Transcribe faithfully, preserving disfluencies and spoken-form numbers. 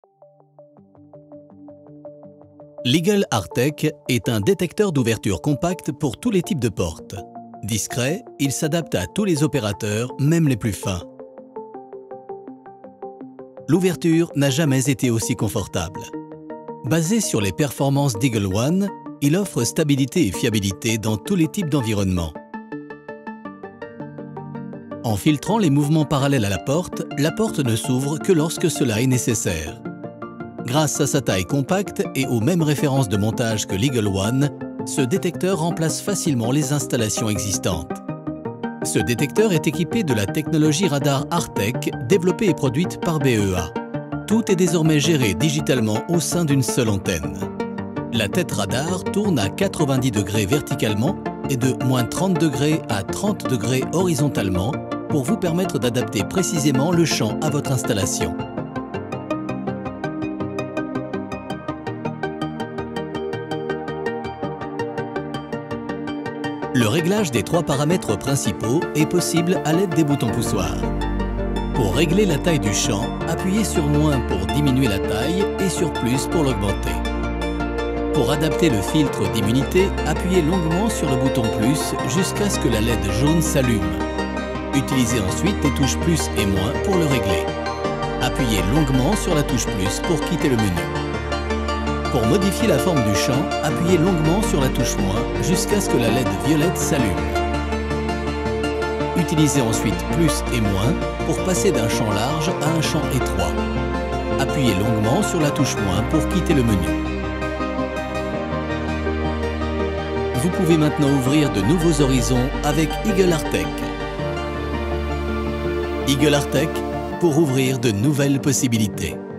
L'Eagle Artec est un détecteur d'ouverture compact pour tous les types de portes. Discret, il s'adapte à tous les opérateurs, même les plus fins. L'ouverture n'a jamais été aussi confortable. Basé sur les performances d'Eagle One, il offre stabilité et fiabilité dans tous les types d'environnements. En filtrant les mouvements parallèles à la porte, la porte ne s'ouvre que lorsque cela est nécessaire. Grâce à sa taille compacte et aux mêmes références de montage que l'Eagle One, ce détecteur remplace facilement les installations existantes. Ce détecteur est équipé de la technologie radar Artec développée et produite par B E A. Tout est désormais géré digitalement au sein d'une seule antenne. La tête radar tourne à quatre-vingt-dix degrés verticalement et de moins trente degrés à trente degrés horizontalement pour vous permettre d'adapter précisément le champ à votre installation. Le réglage des trois paramètres principaux est possible à l'aide des boutons poussoirs. Pour régler la taille du champ, appuyez sur moins pour diminuer la taille et sur plus pour l'augmenter. Pour adapter le filtre d'immunité, appuyez longuement sur le bouton plus jusqu'à ce que la L E D jaune s'allume. Utilisez ensuite les touches plus et moins pour le régler. Appuyez longuement sur la touche plus pour quitter le menu. Pour modifier la forme du champ, appuyez longuement sur la touche moins jusqu'à ce que la L E D violette s'allume. Utilisez ensuite plus et moins pour passer d'un champ large à un champ étroit. Appuyez longuement sur la touche moins pour quitter le menu. Vous pouvez maintenant ouvrir de nouveaux horizons avec Eagle Artec. Eagle Artec pour ouvrir de nouvelles possibilités.